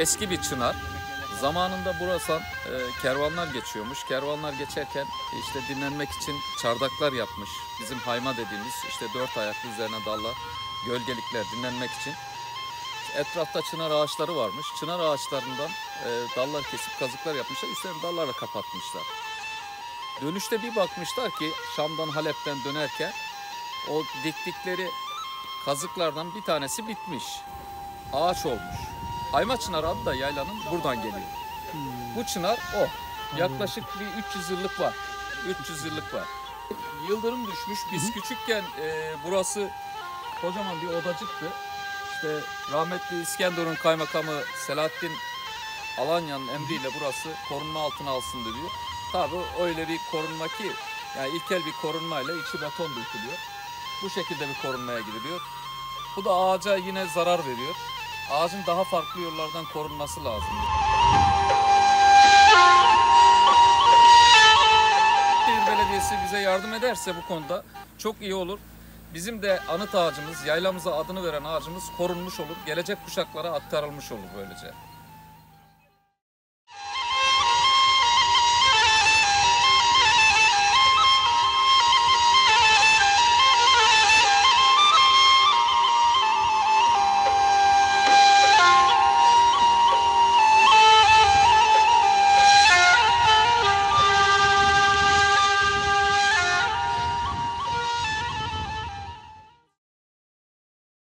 eski bir çınar. Zamanında burası kervanlar geçiyormuş. Kervanlar geçerken işte dinlenmek için çardaklar yapmış. Bizim hayma dediğimiz işte 4 ayaklı üzerine dallar, gölgelikler dinlenmek için. Etrafta çınar ağaçları varmış. Çınar ağaçlarından dallar kesip kazıklar yapmışlar. Üstlerini dallarla kapatmışlar. Dönüşte bir bakmışlar ki Şam'dan Halep'ten dönerken o diktikleri kazıklardan bir tanesi bitmiş. Ağaç olmuş. Hayma Çınar adı da yaylanın buradan geliyor. Bu çınar o. Yaklaşık bir 300 yıllık var. 300 yıllık var. Yıldırım düşmüş. Biz küçükken burası kocaman bir odacıktı. İşte rahmetli İskenderun kaymakamı Selahattin Alanya'nın emriyle burası korunma altına alsın diyor. Tabi öyle bir korunma ki yani ilkel bir korunmayla içi beton dökülüyor. Bu şekilde bir korunmaya gidiliyor. Bu da ağaca yine zarar veriyor. Ağacın daha farklı yollardan korunması lazım. Şehir Belediyesi bize yardım ederse bu konuda çok iyi olur. Bizim de anıt ağacımız, yaylamıza adını veren ağacımız korunmuş olur. Gelecek kuşaklara aktarılmış olur böylece.